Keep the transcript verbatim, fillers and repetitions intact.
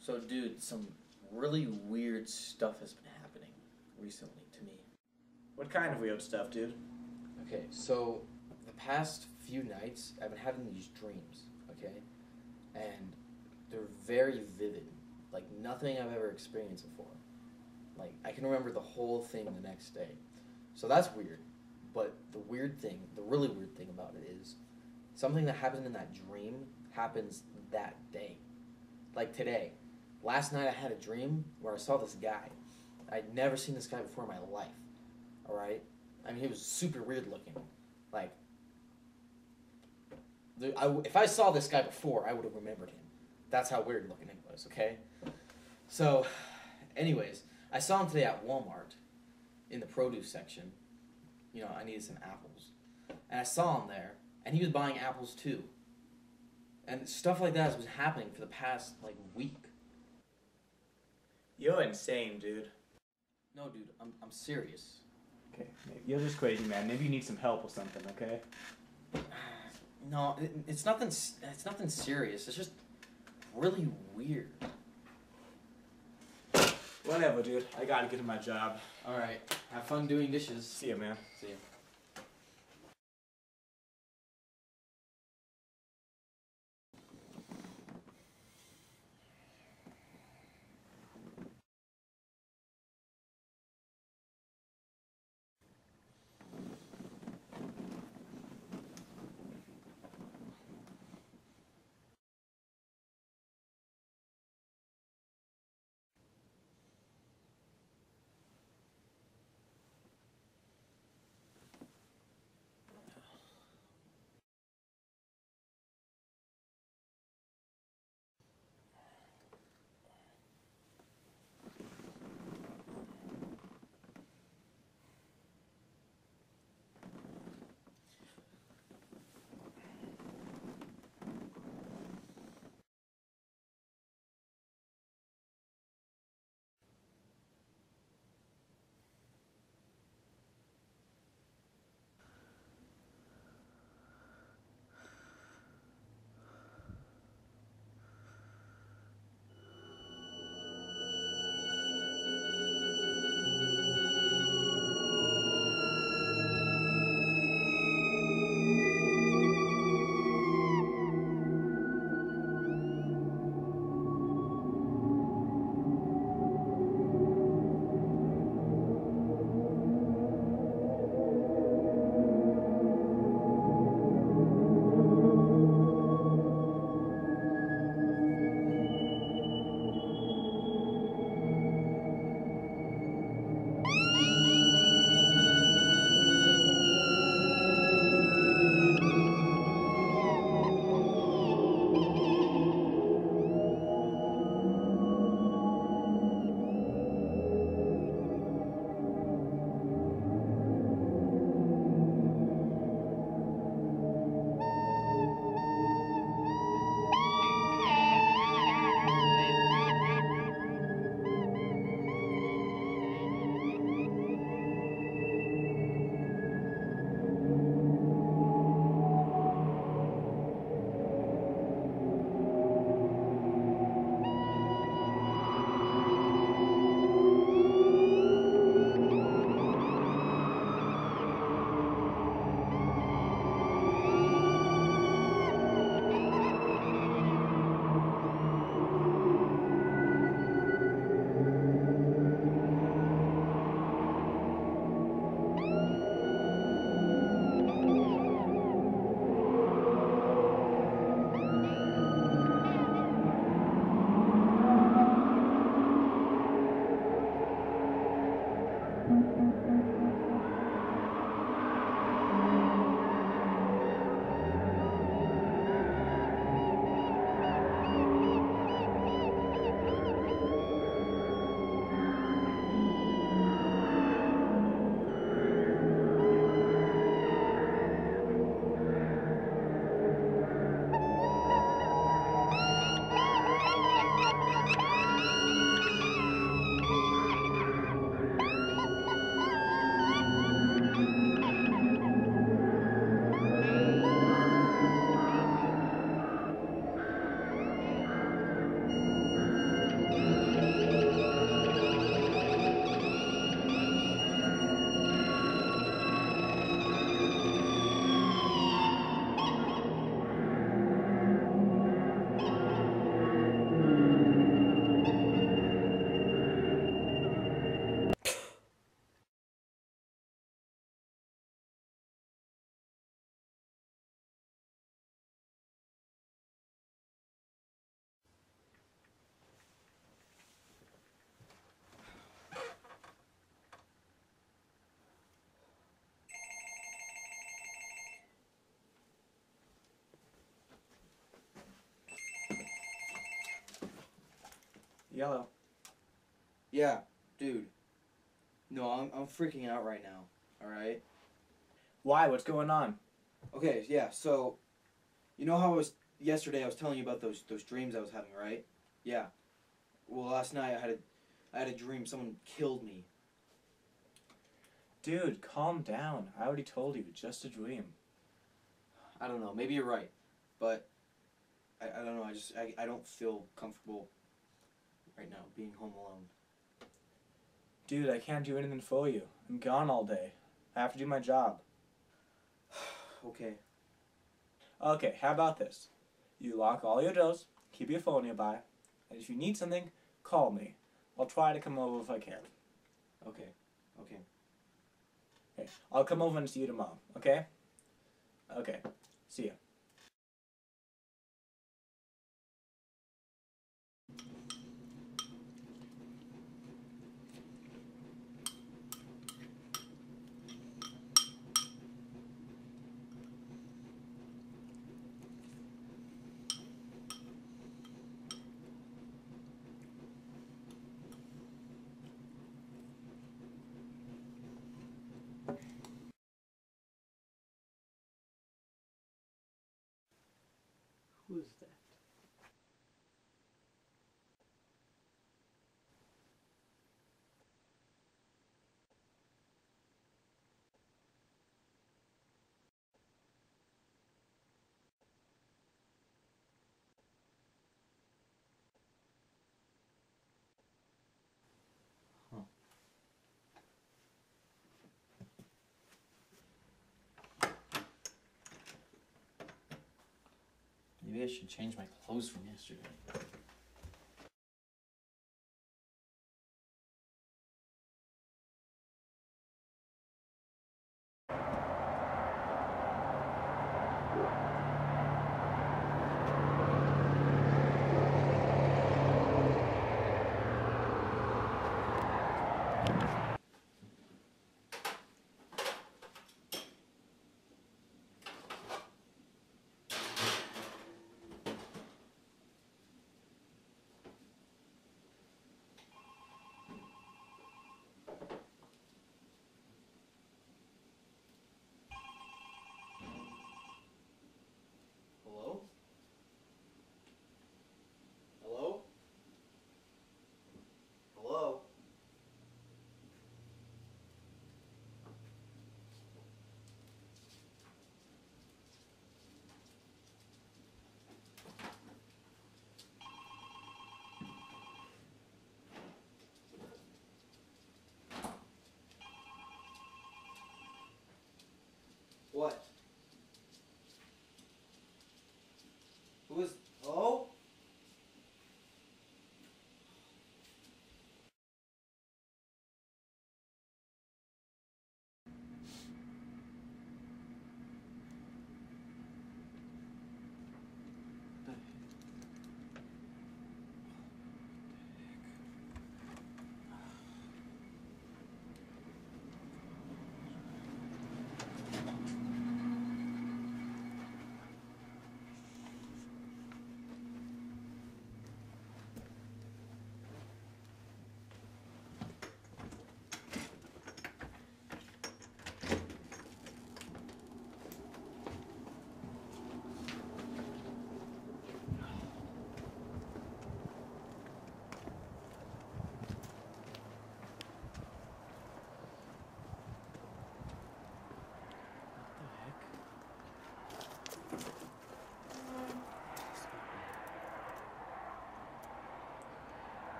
So, dude, some really weird stuff has been happening recently to me. What kind of weird stuff, dude? Okay, so the past few nights, I've been having these dreams, okay? And they're very vivid. Like, nothing I've ever experienced before. Like, I can remember the whole thing the next day. So that's weird. But the weird thing, the really weird thing about it is, something that happened in that dream happens that day. Like today. Last night I had a dream where I saw this guy. I'd never seen this guy before in my life. Alright? I mean, he was super weird looking. Like, the, I, if I saw this guy before, I would have remembered him. That's how weird looking he was, okay? So, anyways, I saw him today at Walmart in the produce section. You know, I needed some apples. And I saw him there, and he was buying apples too. And stuff like that has been happening for the past, like, week. You're insane, dude. No, dude, I'm, I'm serious. Okay, you're just crazy, man. Maybe you need some help or something, okay? No, it, it's nothing. It's nothing serious. It's just really weird. Whatever, dude. I gotta get to my job. All right. Have fun doing dishes. See ya, man. See ya. yellow. Yeah, dude. No, I'm I'm freaking out right now. All right. Why? What's going on? Okay, yeah. So, you know how I was yesterday? I was telling you about those those dreams I was having, right? Yeah. Well, last night I had a I had a dream. Someone killed me. Dude, calm down. I already told you, it's just a dream. I don't know. Maybe you're right, but I, I don't know. I just I, I don't feel comfortable right now being home alone. Dude, I can't do anything for you. I'm gone all day. I have to do my job. Okay. Okay, how about this? You lock all your doors, keep your phone nearby, and if you need something, call me. I'll try to come over if I can. Okay. Okay. Okay, I'll come over and see you tomorrow, okay? Okay, see ya. Who's that? Maybe I should change my clothes from yesterday.